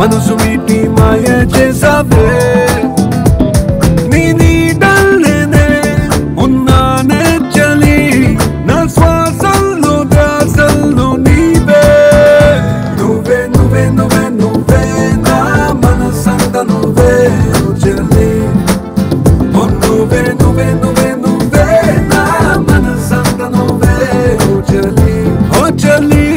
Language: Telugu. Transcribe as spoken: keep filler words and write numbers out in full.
మనసు మీటి మాయ చేసావే నీ నీడల్లోనే ఉన్నానే చలి నా శ్వాసల్లో ధ్యాసల్లో నీవే నువ్వే నువ్వే నువ్వే నువ్వే నా మనసంత నువ్వే ఓ చలి ఓ నువ్వే నువ్వే నువ్వే నువ్వే నా మనసంత నువ్వే ఓ చలి ఓ చలి